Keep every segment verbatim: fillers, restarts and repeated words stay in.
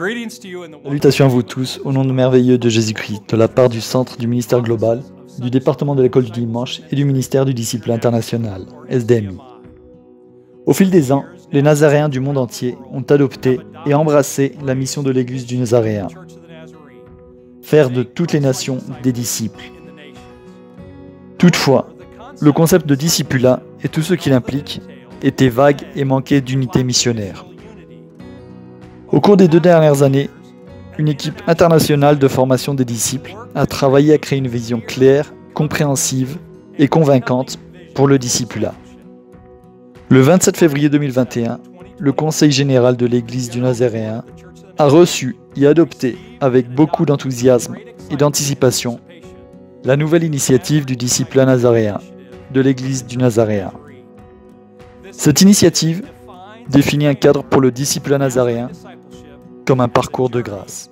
Salutations à vous tous, au nom de merveilleux de Jésus-Christ, de la part du Centre du ministère global, du département de l'école du dimanche et du ministère du disciple international, S D M I. Au fil des ans, les Nazaréens du monde entier ont adopté et embrassé la mission de l'Église du Nazaréen, faire de toutes les nations des disciples. Toutefois, le concept de discipulat et tout ce qu'il implique était vague et manquait d'unité missionnaire. Au cours des deux dernières années, une équipe internationale de formation des disciples a travaillé à créer une vision claire, compréhensive et convaincante pour le discipulat. Le vingt-sept février deux mille vingt et un, le Conseil général de l'Église du Nazaréen a reçu et adopté avec beaucoup d'enthousiasme et d'anticipation la nouvelle initiative du discipulat nazaréen de l'Église du Nazaréen. Cette initiative définit un cadre pour le discipulat nazaréen comme un parcours de grâce.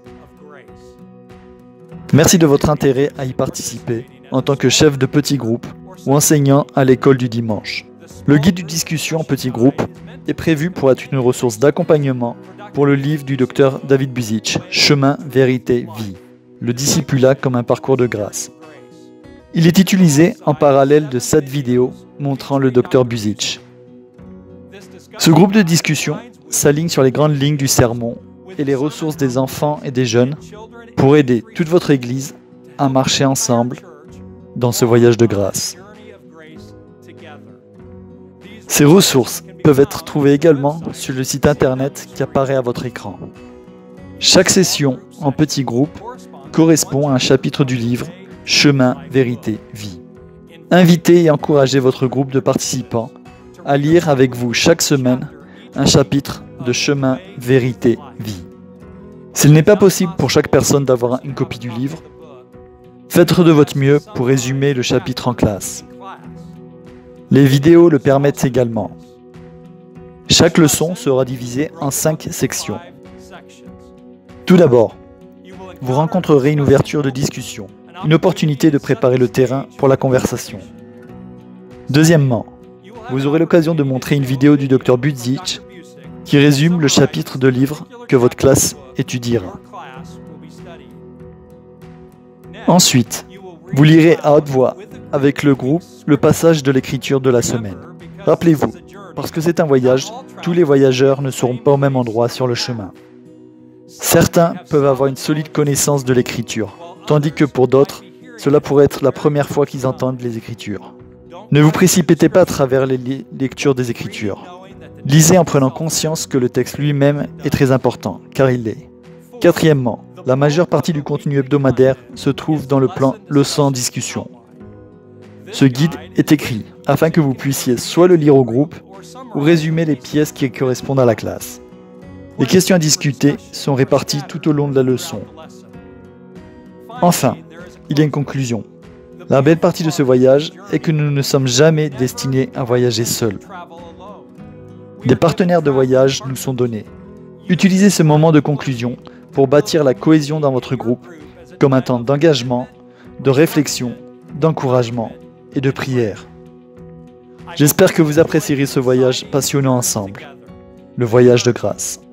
Merci de votre intérêt à y participer en tant que chef de petit groupe ou enseignant à l'école du dimanche. Le guide de discussion en petit groupe est prévu pour être une ressource d'accompagnement pour le livre du docteur David Busic, Chemin, Vérité, Vie, le discipulat comme un parcours de grâce. Il est utilisé en parallèle de cette vidéo montrant le docteur Busic. Ce groupe de discussion s'aligne sur les grandes lignes du sermon et les ressources des enfants et des jeunes pour aider toute votre Église à marcher ensemble dans ce voyage de grâce. Ces ressources peuvent être trouvées également sur le site internet qui apparaît à votre écran. Chaque session en petit groupe correspond à un chapitre du livre Chemin, Vérité, Vie. Invitez et encouragez votre groupe de participants à lire avec vous chaque semaine un chapitre de Chemin, Vérité, Vie. S'il n'est pas possible pour chaque personne d'avoir une copie du livre, faites de votre mieux pour résumer le chapitre en classe. Les vidéos le permettent également. Chaque leçon sera divisée en cinq sections. Tout d'abord, vous rencontrerez une ouverture de discussion, une opportunité de préparer le terrain pour la conversation. Deuxièmement, vous aurez l'occasion de montrer une vidéo du docteur Busic qui résume le chapitre de livre que votre classe étudiera. Ensuite, vous lirez à haute voix avec le groupe le passage de l'écriture de la semaine. Rappelez-vous, parce que c'est un voyage, tous les voyageurs ne seront pas au même endroit sur le chemin. Certains peuvent avoir une solide connaissance de l'écriture, tandis que pour d'autres, cela pourrait être la première fois qu'ils entendent les Écritures. Ne vous précipitez pas à travers les lectures des Écritures. Lisez en prenant conscience que le texte lui-même est très important, car il l'est. Quatrièmement, la majeure partie du contenu hebdomadaire se trouve dans le plan Leçon en discussion. Ce guide est écrit afin que vous puissiez soit le lire au groupe ou résumer les pièces qui correspondent à la classe. Les questions à discuter sont réparties tout au long de la leçon. Enfin, il y a une conclusion. La belle partie de ce voyage est que nous ne sommes jamais destinés à voyager seuls. Des partenaires de voyage nous sont donnés. Utilisez ce moment de conclusion pour bâtir la cohésion dans votre groupe comme un temps d'engagement, de réflexion, d'encouragement et de prière. J'espère que vous apprécierez ce voyage passionnant ensemble, le voyage de grâce.